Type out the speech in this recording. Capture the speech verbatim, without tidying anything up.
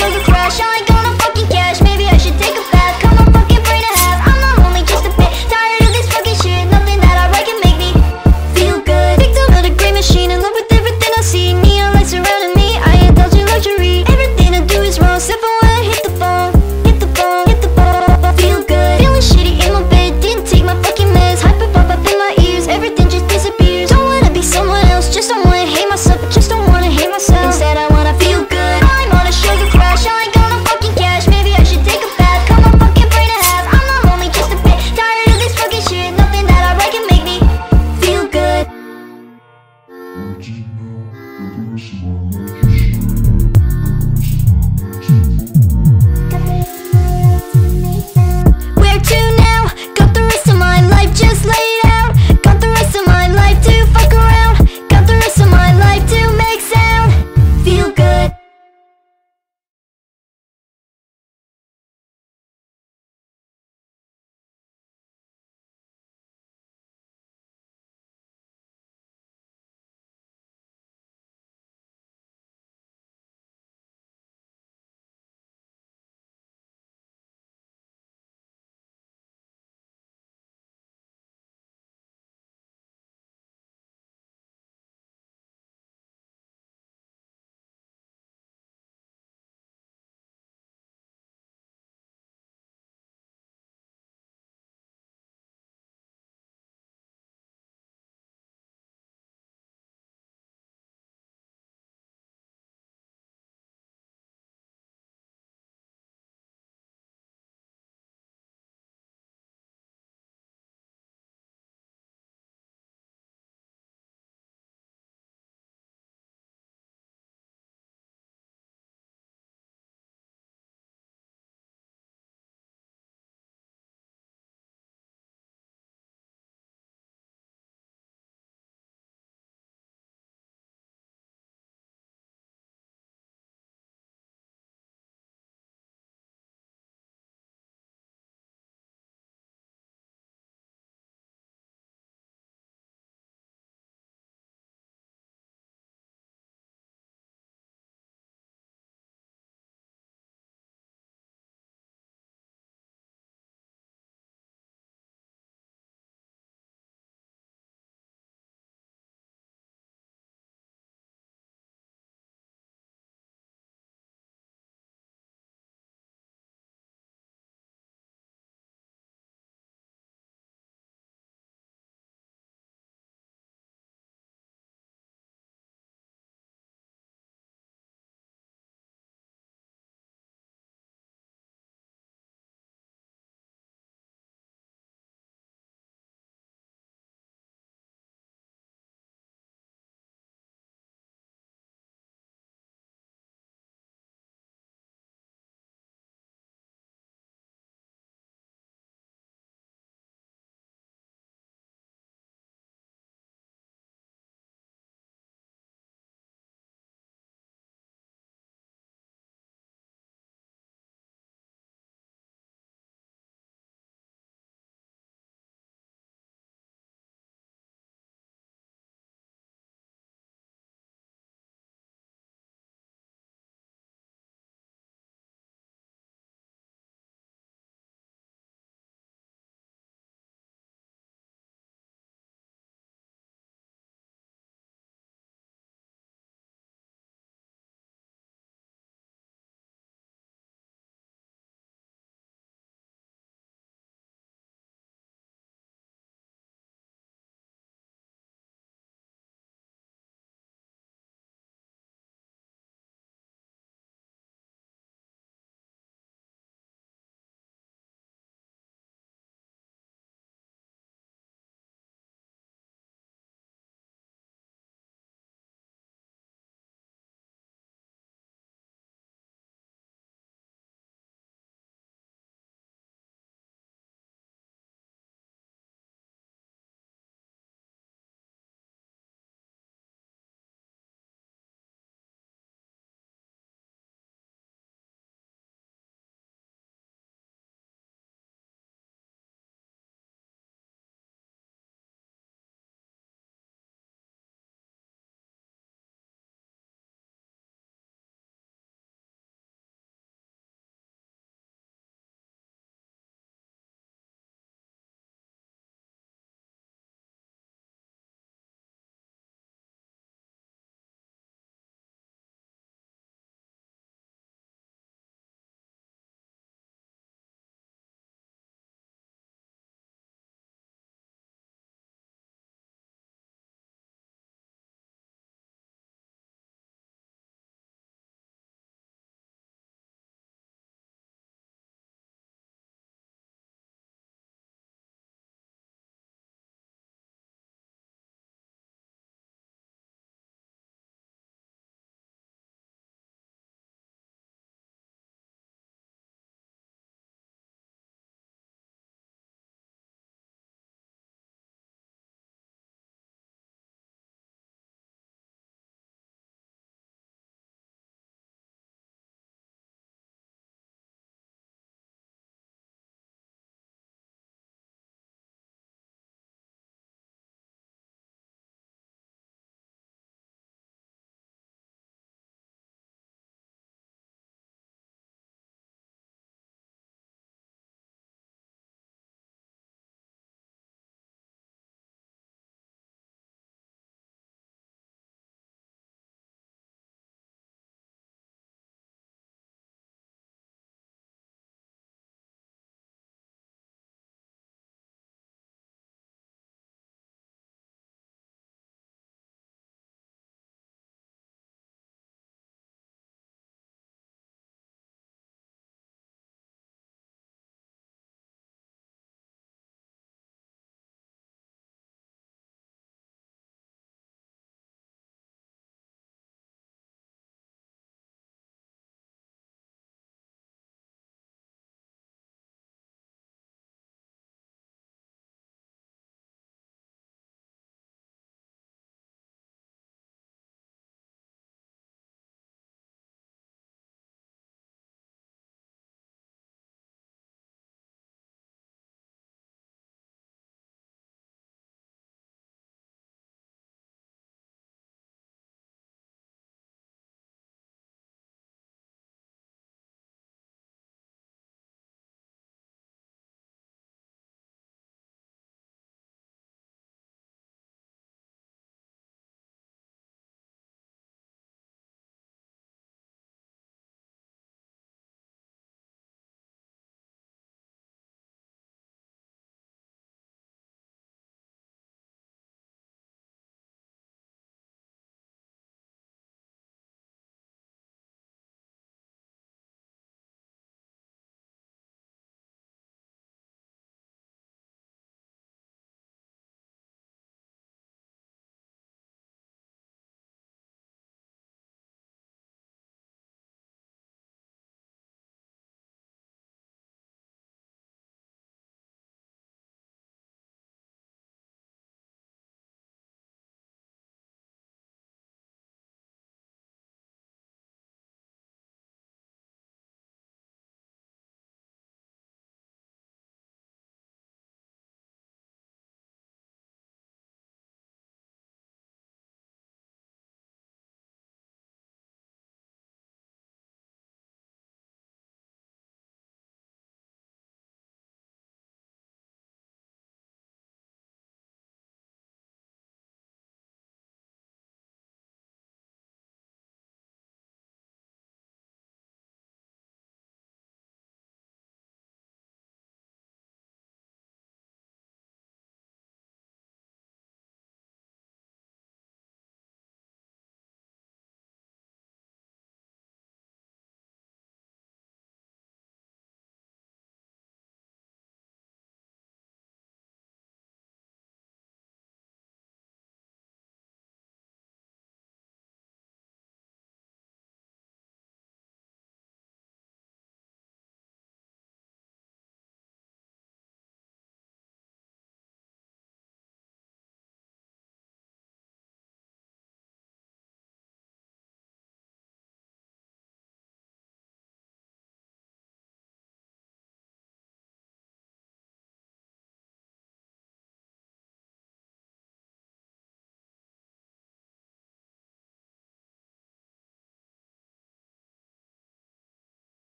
sugar crush. I ain't gonna fucking cash. Maybe I should take a bath. Cut my fucking brain in half. I'm not only just a bit tired of this fucking shit. Nothing that I write can make me feel good. Victim of the great machine, in love with everything I see. Neon lights surrounding me, I indulge in luxury. Everything I do is wrong, except for when I hit the phone. Hit the phone, hit the phone. Feel good, feeling shitty in my bed. Didn't take my fucking meds. Hyper pop up in my ears, everything just disappears. Don't wanna be someone else, just don't wanna hate myself, but just don't wanna hate myself. Instead I wanna feel good. I'm on a sugar crash, I ain't gonna fucking cash. Maybe I should take a bath, cut my fucking brain in half. I'm not lonely, just a bit tired of this fucking shit. Nothing that I write can make me feel good. Original, the rest of my life is shit.